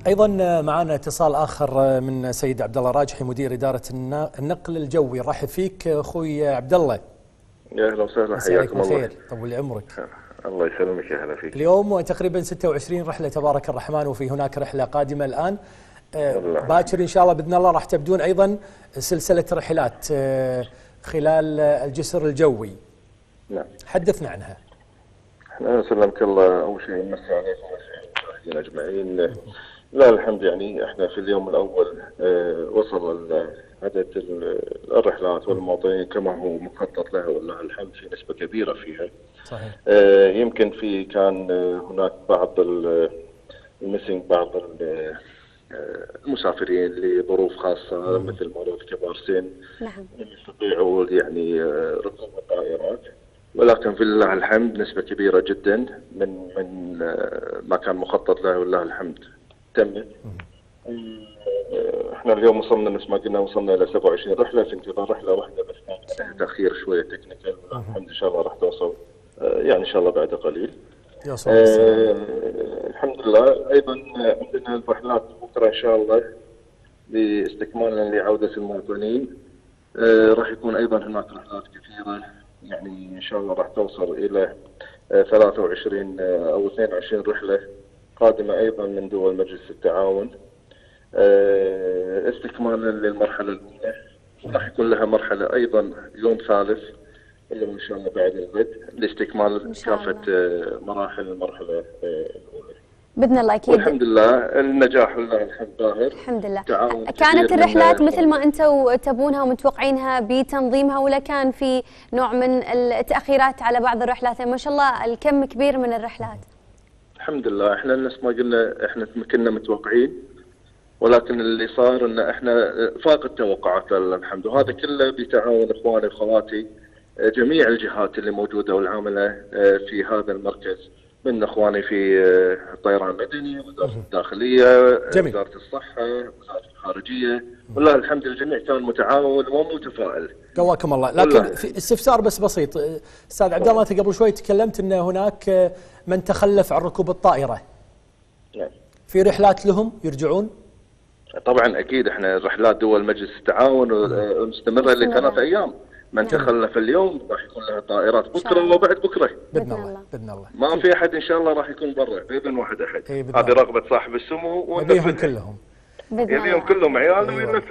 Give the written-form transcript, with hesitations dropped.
ايضا معنا اتصال اخر من سيد عبد الله راجحي مدير اداره النقل الجوي. رحب فيك اخوي عبد الله. يا اهلا وسهلا، حياكم الله. خير، طول عمرك. الله يسلمك، يا هلا فيك. اليوم تقريبا 26 رحله تبارك الرحمن، وفي هناك رحله قادمه الان باكر ان شاء الله باذن الله. راح تبدون ايضا سلسله رحلات خلال الجسر الجوي. نعم، حدثنا عنها. احنا سلمك الله. اول شيء نمسي عليكم المشاهدين اجمعين. لا الحمد، يعني احنا في اليوم الاول وصل عدد الرحلات والمواطنين كما هو مخطط له، والله الحمد في نسبه كبيره فيها. صحيح. يمكن كان هناك بعض المسنج، بعض المسافرين لظروف خاصه مثل مرض، كبار سن، نعم، يستطيعوا يعني ركوب الطائرات، ولكن في الله الحمد نسبة كبيرة جدا من ما كان مخطط له، والله الحمد تمت. احنا اليوم وصلنا مثل ما قلنا، وصلنا الى 27 رحلة، في انتظار رحلة واحدة بس كان عليها تأخير شوية تكنيكال، الحمد ان شاء الله راح توصل يعني ان شاء الله بعد قليل. الحمد لله. ايضا عندنا الرحلات بكره ان شاء الله لاستكمالا لعودة المواطنين. راح يكون ايضا هناك رحلات كثيرة، يعني ان شاء الله راح توصل الى 23 او 22 رحله قادمه ايضا من دول مجلس التعاون، استكمالا للمرحله الاولى. وراح يكون لها مرحله ايضا يوم ثالث اللي ان شاء الله بعد الغد لاستكمال كافه مراحل المرحله الاولى باذن الله. اكيد والحمد لله النجاح لله الحمد ظاهر. الحمد لله. كانت الرحلات مثل ما انتم تبونها ومتوقعينها بتنظيمها، ولا كان في نوع من التاخيرات على بعض الرحلات؟ ما شاء الله الكم كبير من الرحلات. الحمد لله. احنا نفس ما قلنا، احنا كنا متوقعين، ولكن اللي صار ان احنا فاق التوقعات لله الحمد، وهذا كله بتعاون اخواني واخواتي جميع الجهات اللي موجوده والعامله في هذا المركز، من اخواني في الطيران المدني، وزاره الداخليه، جميل. وزاره الصحه، وزاره الخارجيه، والله الحمد الجميع كان متعاون ومتفائل. قواكم الله. لكن في استفسار بس بسيط استاذ عبد الله، انت قبل شوي تكلمت ان هناك من تخلف عن ركوب الطائره. نعم. في رحلات لهم يرجعون؟ طبعا اكيد، احنا رحلات دول مجلس التعاون مستمره ل3 ايام. من تخلف اليوم راح يكون لها طائرات بكره وبعد بكره باذن الله. باذن الله ما في احد ان شاء الله راح يكون برا باذن واحد احد. هذه رغبه صاحب السمو، ونبيهم كلهم. يبيهم كلهم عيال وينفذ.